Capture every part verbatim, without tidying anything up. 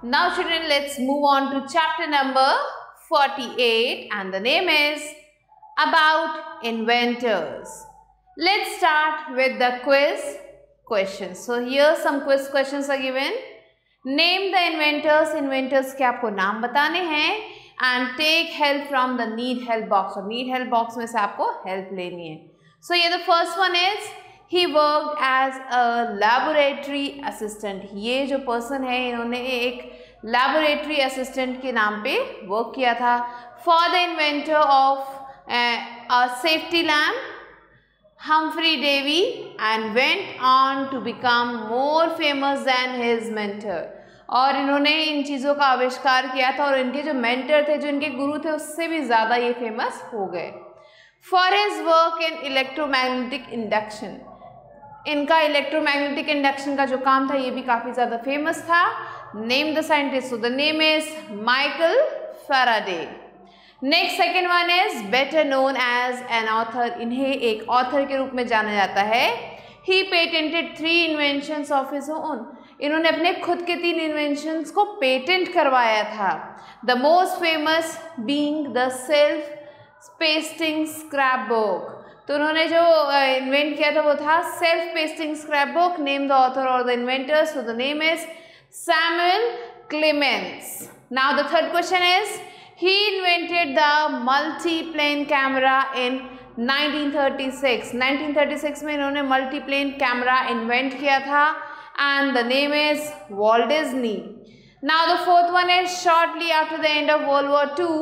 Now children, let's move on to chapter number forty-eight, and the name is about inventors. Let's start with the quiz questions. So here some quiz questions are given. Name the inventors. Inventors के आपको नाम बताने हैं and take help from the need help box. और need help box में से आपको help लेनी है. So here the first one is he worked as a laboratory assistant. ये जो person है इन्होंने एक laboratory assistant के नाम पे work किया था. For the inventor of uh, a safety lamp, Humphrey Davy, and went on to become more famous than his mentor. और इन्होंने इन चीज़ों का आविष्कार किया था और इनके जो मेंटर थे, जो इनके गुरु थे, उससे भी ज़्यादा ये फेमस हो गए. For his work in electromagnetic induction, इनका इलेक्ट्रोमैग्नेटिक इंडक्शन का जो काम था ये भी काफ़ी ज़्यादा फेमस था. Name the scientist. So the name is Michael Faraday. Next second one is better known as an author. इन्हें एक ऑथर के रूप में जाना जाता है. He patented three inventions of his own. इन्होंने अपने खुद के तीन इन्वेंशंस को पेटेंट करवाया था. The most famous being the self pasting scrapbook. तो उन्होंने जो इन्वेंट किया था वो था self pasting scrapbook. Name the author और the inventor. So the name is Samuel Clemens. Now the third question is he invented the multi-plane camera in nineteen thirty-six. nineteen thirty-six में इन्होंने multi-plane camera invent किया था and the name is Walt Disney. Now the fourth one is shortly after the end of World War Two,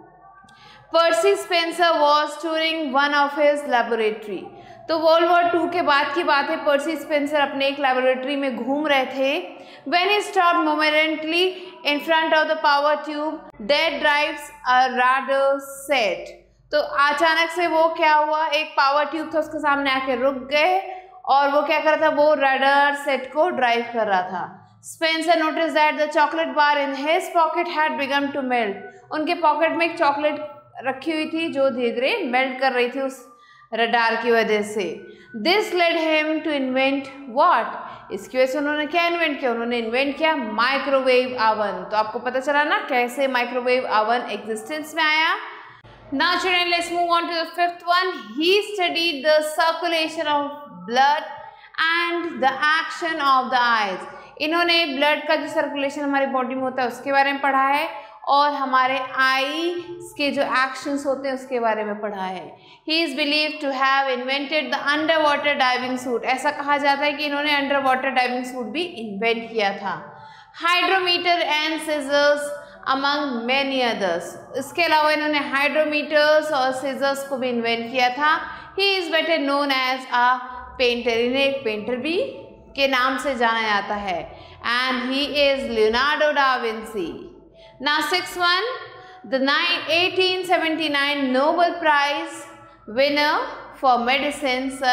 Percy Spencer was touring one of his laboratory. तो world war two के बाद की बात है. पर्सी Spencer अपने एक laboratory में घूम रहे थे. When he stopped momently in front of the power tube that drives a radar set. तो अचानक से वो क्या हुआ, एक पावर ट्यूब था उसके सामने आके रुक गए और वो क्या कर रहा था, वो रडार सेट को ड्राइव कर रहा था. Spencer notice that the chocolate bar in his pocket had begun to melt. उनके पॉकेट में एक चॉकलेट रखी हुई थी जो धीरे धीरे मेल्ट कर रही थी उस रडार की वजह से. This led him to invent what. इसकी वजह से उन्होंने क्या इन्वेंट किया, उन्होंने इन्वेंट किया माइक्रोवेव ओवन. तो आपको पता चला ना कैसे माइक्रोवेव ओवन एग्जिस्टेंस में आया. Now children, let's move on to the fifth one. He studied the circulation of blood and the action of the eyes. इन्होंने ब्लड का जो सर्कुलेशन हमारी बॉडी में होता है उसके बारे में पढ़ा है और हमारे आई के जो एक्शंस होते हैं उसके बारे में पढ़ा है. He is believed to have invented the underwater diving suit. ऐसा कहा जाता है कि इन्होंने अंडर वाटर डाइविंग सूट भी इन्वेंट किया था. Hydrometer and scissors among many others. इसके अलावा इन्होंने हाइड्रोमीटर्स और सिजर्स को भी इन्वेंट किया था. He is better known as a painter. इन्हें एक पेंटर भी के नाम से जाना जाता है and he is Leonardo da Vinci. Now sixth one, the eighteen seventy-nine Nobel Prize winner for medicine Sir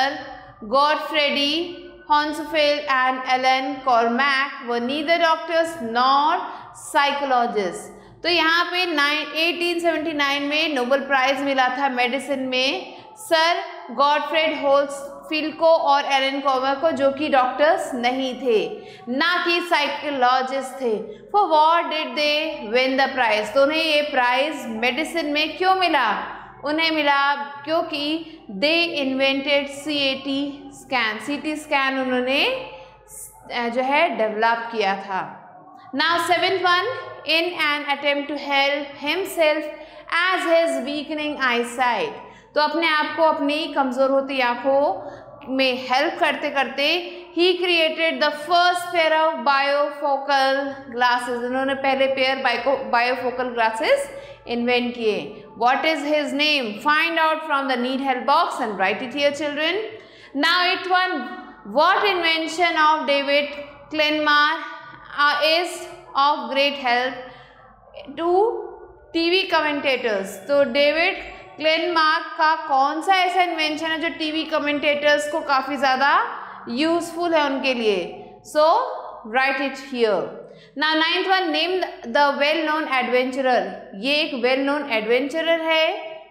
Godfrey Hounsfield and Alan Cormack were neither doctors nor psychologists. तो यहाँ पे eighteen seventy-nine में नोबेल प्राइज मिला था medicine में sir गॉडफ्रेड होल्सफील्ड को और Elon Cormac को, जो कि डॉक्टर्स नहीं थे, ना कि साइकोलॉजिस्ट थे. For what did they win the prize. तो उन्हें ये प्राइज मेडिसिन में क्यों मिला, उन्हें मिला क्योंकि they invented C A T scan. C T scan उन्होंने जो है डेवलप किया था. Now seventh one, in an attempt to help himself as his weakening eyesight. तो अपने आप को अपनी कमज़ोर होती आँखों में हेल्प करते करते he created the first pair of bifocal glasses. उन्होंने पहले pair bio bifocal glasses invent किए. What is his name? Find out from the need help box and write it here children. Now eighth one, what invention of David Kleinmar is of great help to TV commentators. तो David Kleinmark का कौन सा ऐसा invention है जो TV commentators को काफ़ी ज़्यादा यूजफुल है उनके लिए. So write it here. ना ninth one, name the well known adventurer. ये एक वेल नोन एडवेंचरर है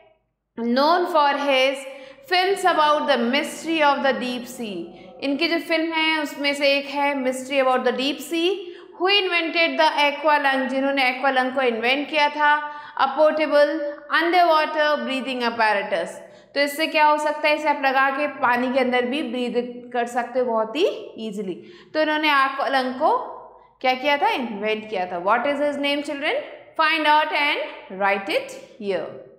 known for his films about the mystery of the deep sea. इनकी जो फिल्म है उसमें से एक है mystery about the deep sea. Who invented the aqualung, जिन्होंने एक्वालंग को इन्वेंट किया था, a portable underwater breathing apparatus. तो इससे क्या हो सकता है, इसे आप लगा के पानी के अंदर भी ब्रीद कर सकते हो बहुत ही ईजिली। तो इन्होंने एक्वालंग को क्या किया था, इन्वेंट किया था। What is his name children? Find out and write it here.